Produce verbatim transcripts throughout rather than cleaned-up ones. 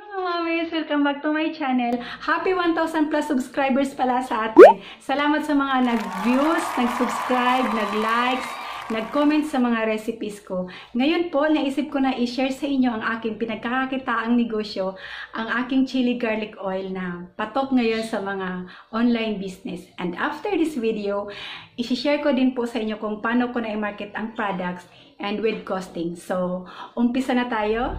Mommies! Welcome back to my channel. Happy one thousand plus subscribers pala sa atin. Salamat sa mga nag-views, nag-subscribe, nag-likes, nag-comment sa mga recipes ko. Ngayon po, naisip ko na i-share sa inyo ang aking pinagkakakitaang negosyo, ang aking chili garlic oil na patok ngayon sa mga online business. And after this video, i-share ko din po sa inyo kung paano ko na i-market ang products and with costing. So, umpisa na tayo.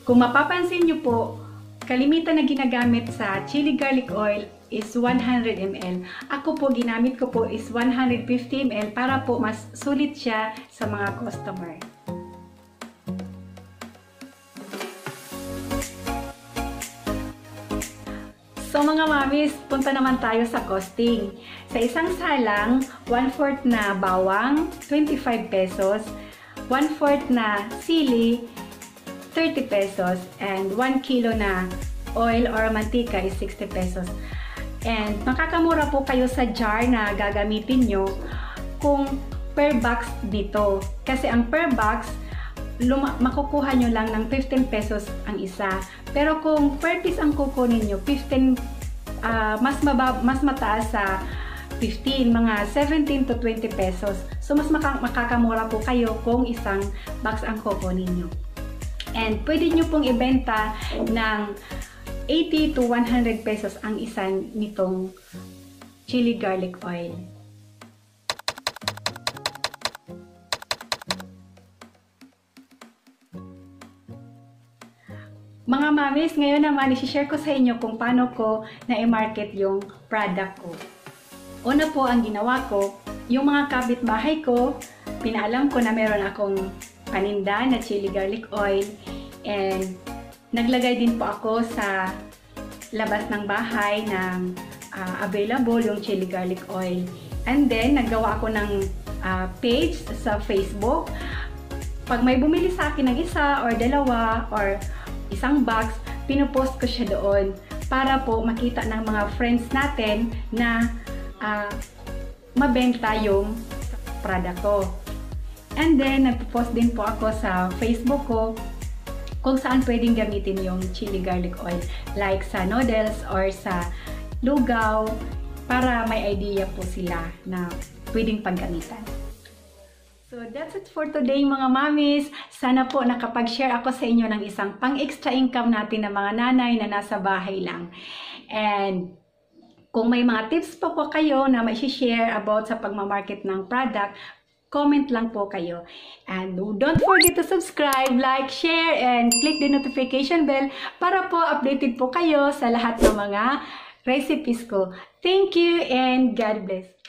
Kung mapapansin nyo po, kalimitan na ginagamit sa chili garlic oil is one hundred milliliters. Ako po, ginamit ko po is one hundred fifty milliliters para po mas sulit siya sa mga customer. So mga mommies, punta naman tayo sa costing. Sa isang salang, one fourth na bawang, twenty-five pesos, one fourth na sili, thirty pesos, and one kilo na oil or mantika is sixty pesos. And makakamura po kayo sa jar na gagamitin nyo kung per box dito. Kasi ang per box, makukuha nyo lang ng fifteen pesos ang isa. Pero kung per piece ang kukunin nyo, fifteen, uh, mas, mabab, mas mataas sa fifteen, mga seventeen to twenty pesos. So mas maka makakamura po kayo kung isang box ang kukunin nyo. And pwede nyo pong ibenta ng eighty to one hundred pesos ang isa nitong chili garlic oil. Mga mommies, ngayon naman i-share ko sa inyo kung paano ko na-market yung product ko. Una po ang ginawa ko, yung mga kapitbahay ko, pinaalam ko na meron akong paninda na chili garlic oil, and naglagay din po ako sa labas ng bahay ng uh, available yung chili garlic oil. And then, naggawa ako ng uh, page sa Facebook. Pag may bumili sa akin ng isa or dalawa or isang box, pinupost ko siya doon para po makita ng mga friends natin na uh, mabenta yung product ko. And then, nagpo-post din po ako sa Facebook ko kung saan pwedeng gamitin yung chili garlic oil, like sa noodles or sa lugaw, para may idea po sila na pwedeng paggamitan. So that's it for today mga mommies. Sana po nakapag-share ako sa inyo ng isang pang-extra income natin ng mga nanay na nasa bahay lang. And kung may mga tips po po kayo na may share about sa pagmamarket ng product, comment lang po kayo. And don't forget to subscribe, like, share, and click the notification bell para po updated po kayo sa lahat ng mga recipes ko. Thank you and God bless.